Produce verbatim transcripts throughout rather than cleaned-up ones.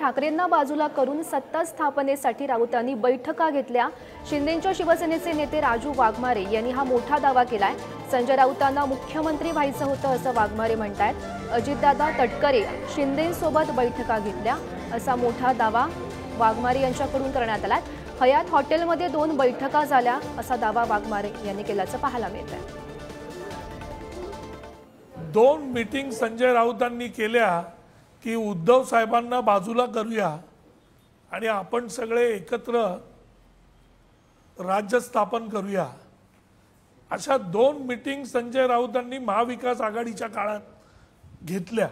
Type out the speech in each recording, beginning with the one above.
ठाकरेंना बाजूला करून सत्ता स्थापनेसाठी राऊतांनी बैठका घेतल्या। शिंदेंच्या शिवसेनेचे नेते राजू वाघमारे यांनी हा मोठा दावा केलाय। संजय राऊतांना मुख्यमंत्री व्हायचं होतं असं वाघमारे म्हणतात। अजितदादा तटकरे शिंदेंसोबत बैठका घेतल्या असा मोठा दावा वाघमारे यांच्याकडून करण्यात आलाय। हयात हॉटेलमध्ये दोन बैठका झाल्या असा दावा वाघमारे यांनी केल्याचं पाहायला मिळतंय। दोन मीटिंग संजय राऊतांनी केल्या की उद्धव साहेबांना बाजूला करूया आणि आपण सगळे एकत्र राज्य स्थापन करूया, अशा दोन मीटिंग संजय राऊतांनी महाविकास आघाडीच्या काळात घेतल्या।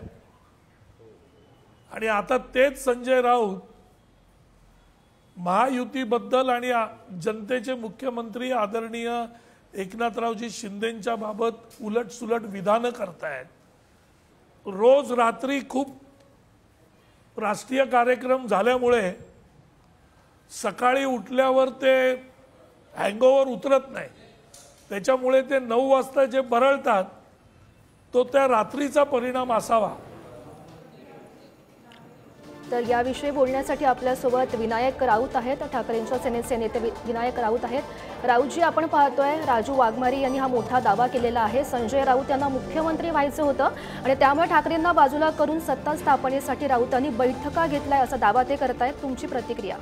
आणि आता तेच संजय राऊत महायुतीबद्दल आणि जनतेचे मुख्यमंत्री आदरणीय एकनाथरावजी शिंदेंच्या बाबत उलटसुलट विधानं करतायत। रोज रात्री खूप राष्ट्रीय कार्यक्रम झाल्यामुळे सकाळी उठल्यावर ते हँगओव्हर उतरत नाही, त्याच्यामुळे ते नऊ वाजता जे बरळतात तो त्या रात्रीचा परिणाम असावा। तर याविषयी बोलण्यासाठी आपल्यासोबत विनायक राऊत आहेत, ठाकरेंच्या सेनेचे नेते विनायक राऊत आहेत। राऊतजी, आपण पाहतोय राजू वाघमारे यांनी हा मोठा दावा केलेला आहे। संजय राऊत यांना मुख्यमंत्री व्हायचं होतं आणि त्यामुळे ठाकरेंना बाजूला करून सत्ता स्थापनेसाठी राऊतांनी बैठका घेतलाय असा दावा ते करतायत। तुमची प्रतिक्रिया?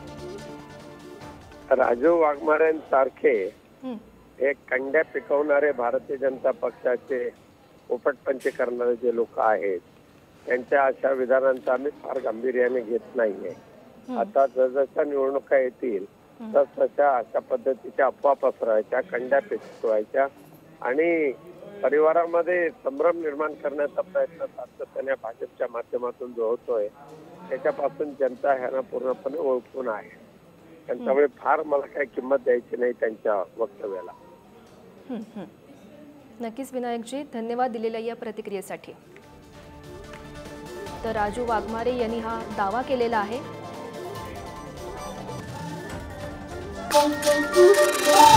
राजू वाघमारेंसारखे एक कंड्या पिकवणारे भारतीय जनता पक्षाचे उपटपंच करणारे जे लोक आहेत त्यांच्या अशा विधानांचा आम्ही फार गांभीर्याने घेत नाहीये। आता जसजशा निवडणुका येतील तस तशा अशा पद्धतीच्या अफवा पसरवायच्या, कंड्या पिकवायच्या आणि परिवारामध्ये संभ्रम निर्माण करण्याचा प्रयत्न सातत्याने भाजपच्या माध्यमातून जो होतोय त्याच्यापासून जनता ह्यांना पूर्णपणे ओळखून आहे। त्यामुळे फार मला काही किंमत द्यायची नाही त्यांच्या वक्तव्याला। नक्कीच विनायकजी, धन्यवाद दिलेल्या या प्रतिक्रियेसाठी। तर राजू वाघमारे यांनी हा दावा केलेला आहे।